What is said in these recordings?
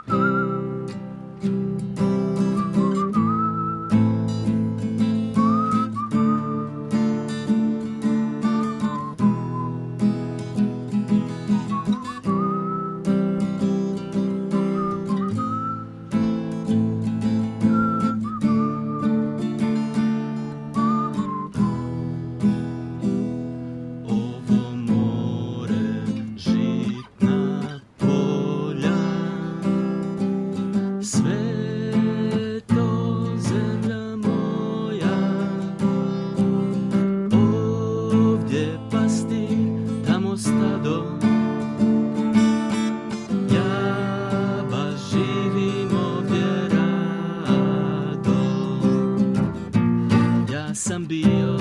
Sam bio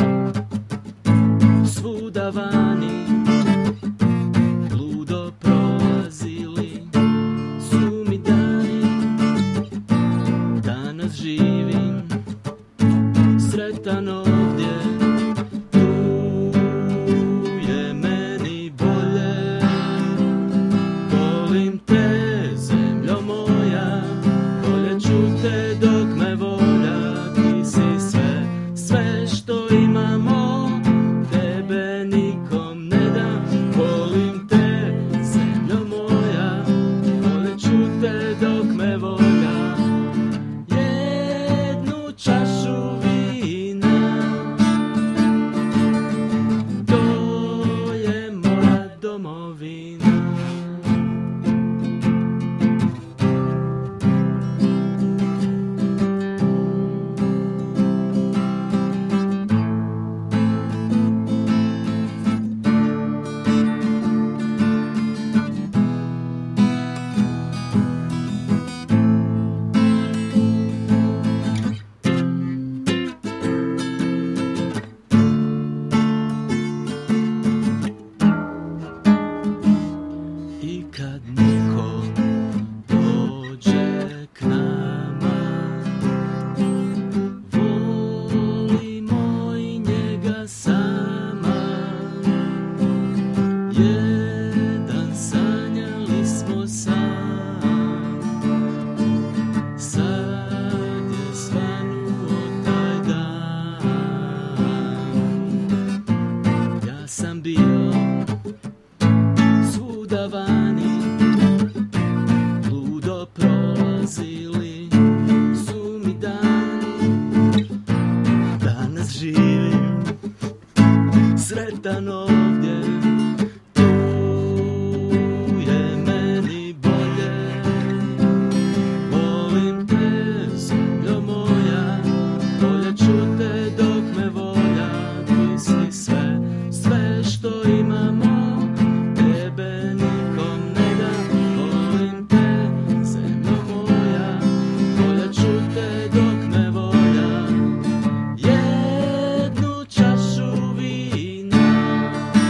svuda vani, ludo prolazili su mi dani. Danas živim sretan ovdje, tu je meni bolje. Volim te, zemljo moja, voljet ću te dok me volja. Ti si sve, sve što imamo, tebe nikom ne dam. Volim te, zemljo moja, voljet ću te dok me volja. Jednu čašu vina, to je moja domovina. I kad neko dođe k nama, volimo i njega sama. Jedan sanjali smo sam, sad je svanuo taj dan. Ja sam bio svuda vani, ludo prolazili su mi dani. Danas živim sretan ovdje, tu je meni bolje. Volim te, zemljo moja, voljet ću te dok me volja. Ti si sve, sve što imamo, tebe nikom ne dam. Volim te, zemljo moja, voljet ću te dok me volja. Jednu čašu vina,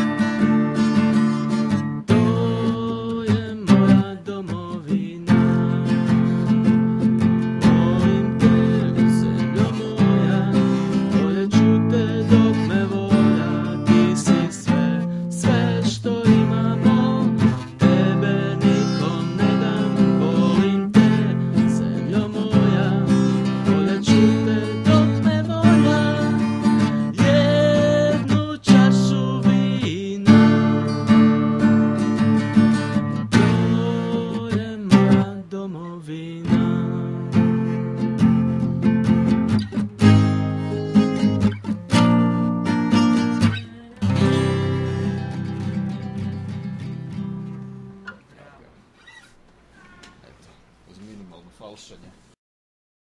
to je moja domovina. Volim te, zemljo moja, voljet ću te dok me volja. Ti si sve, sve što imamo, tebe nikom ne dam. Volim te, zemljo moja, voljet ću te dok me volja. Jednu čašu vina, to je moja domovina. Eto, uz minimalno falšanje.